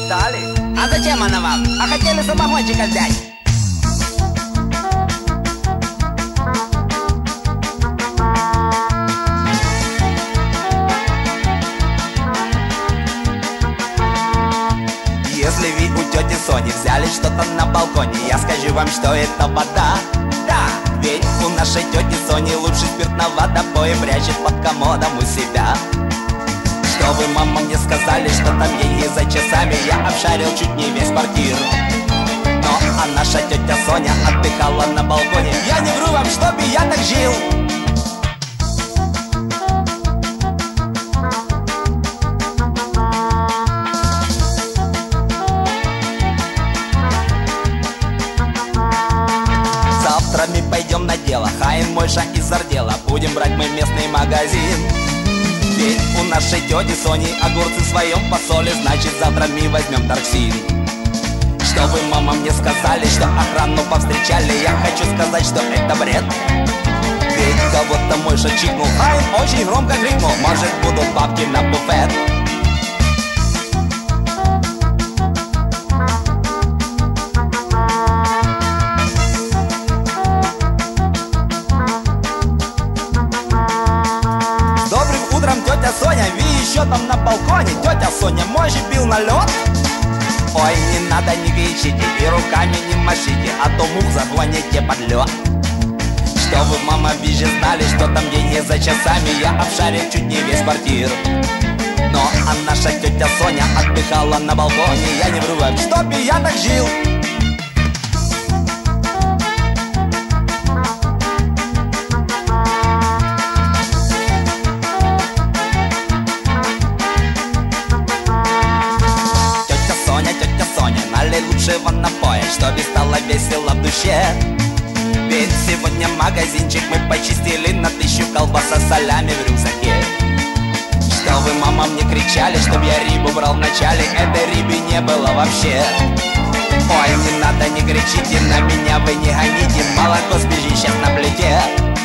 дали. А зачем она вам? А хотели самогончика взять? Если вы у тети Сони взяли что-то на балконе, я скажу вам, что это вода. Да, ведь у нашей тети Сони лучше спиртного допоя прячет под комодом у себя. Что вы, мама, мне сказали, что там ей за часами я обшарил чуть не весь квартир. Но а наша тетя Соня отдыхала на балконе. Я не вру вам, чтобы я так жил. Завтра мы пойдем на дело, Хаин, Мойша и Зардела. Будем брать мы местный магазин. Ведь у нашей тети Сони огурцы в своем посоле, значит завтра мы возьмем торксин. Что вы, мама, мне сказали, что охрану повстречали, я хочу сказать, что это бред. Ведь кого-то Мойша чикнул, Хаин очень громко крикнул: может, будут бабки на буфет. Тетя Соня, вы еще там на балконе? Тетя Соня, может, бил на лед? Ой, не надо, не кричите и руками не машите, а то мух загоните под лед. Что вы, мама, вы же знали, что там ей за часами я обшарил чуть не весь квартир. Но а наша тетя Соня отдыхала на балконе. Я не вру вам, чтоб я так жил. Налей лучшего напоя, чтобы стало весело в душе. Ведь сегодня магазинчик мы почистили на 1000, колбаса солями в рюкзаке. Что вы, мама, мне кричали, чтоб я рыбу брал вначале? Этой рыбы не было вообще. Ой, не надо, не кричите на меня, вы не гоните, молоко сбежит сейчас на плите.